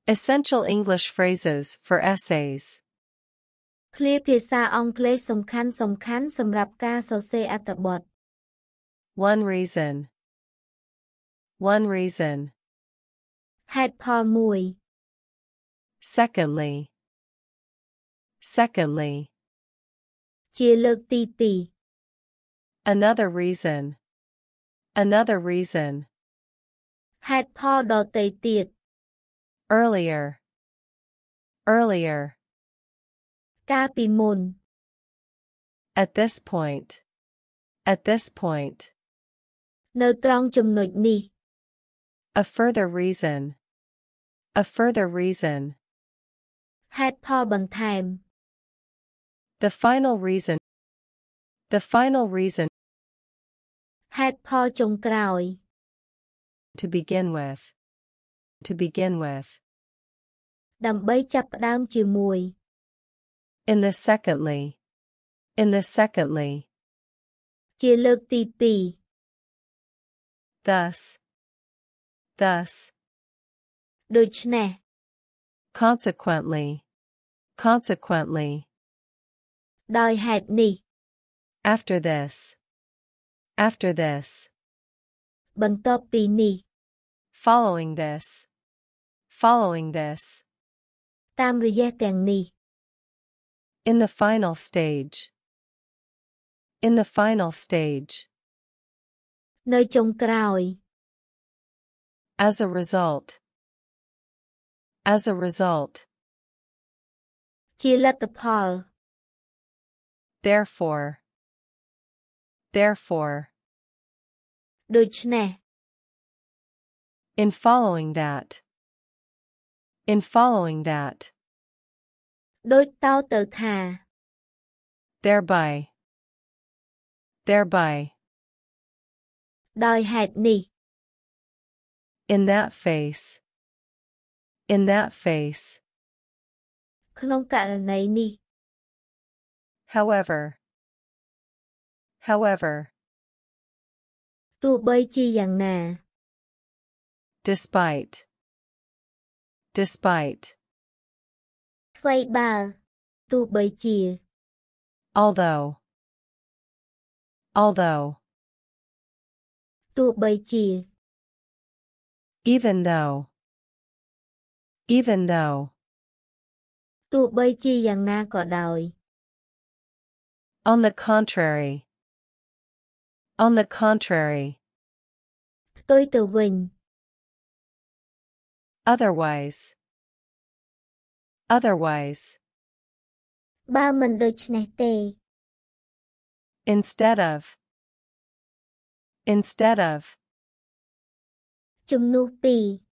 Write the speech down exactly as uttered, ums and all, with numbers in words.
Essential English phrases for essays. ឃ្លាភាសាអង់គ្លេសសំខាន់សំខាន់សម្រាប់ការសរសេរអត្ថបទ One reason. One reason. ហេតុផលមួយ Secondly. Secondly. ជាលើកទីពីរ Another reason. Another reason. ហេតុផលដទៃទៀត Earlier. Earlier. កាលពីមុន At this point. At this point. នៅត្រង់ចំណុចនេះ A further reason. A further reason. ហេតុផលបន្ថែម The final reason. The final reason. ហេតុផលចុងក្រោយ To begin with. To begin with. ដើម្បីចាប់ផ្ដើមជាមួយ In the secondly. In the secondly. ជាលើកទីពីរ Thus. Thus. ដូច្នេះ Consequently. Consequently. ដោយហេតុនេះ After this. After this. បន្ទាប់ពីនេះ Following this. Following this. តាមរយៈទាំងនេះ In the final stage. In the final stage. នៅចុងក្រោយ As a result. As a result. ជាលទ្ធផល Therefore. Therefore. ដូច្នេះ In following that. In following that. ដូចតទៅថា Thereby. Thereby. ដោយហេតុនេះ In that face. In that face. ក្នុងករណីនេះ However. However. ទោះបីជាយ៉ាងណា Despite. Despite. ថ្វីបើទោះបីជា Although. Although. ទោះបីជា Even though. Even though. ទោះបីជាយ៉ាងណាក៏ដោយ On the contrary. On the contrary. ផ្ទុយទៅវិញ Otherwise. Otherwise. បើមិនដូច្នេះទេ Instead of. Instead of. ជំនួសពី